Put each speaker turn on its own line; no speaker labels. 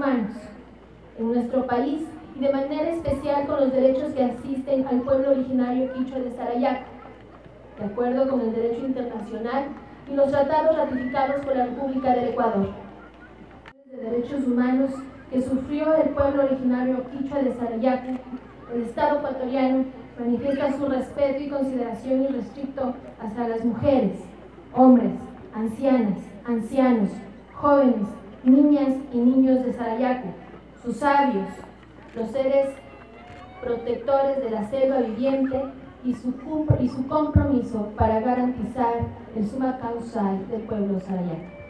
humanos en nuestro país y de manera especial con los derechos que asisten al pueblo originario quichua de Sarayaco, de acuerdo con el derecho internacional y los tratados ratificados por la República del Ecuador. De derechos humanos que sufrió el pueblo originario quichua de Sarayaco, el Estado ecuatoriano manifiesta su respeto y consideración irrestricto hacia las mujeres, hombres, ancianas, ancianos, jóvenes, niñas y niños de Sarayaco, sus sabios, los seres protectores de la selva viviente y su compromiso para garantizar el suma causal del pueblo Sarayaco.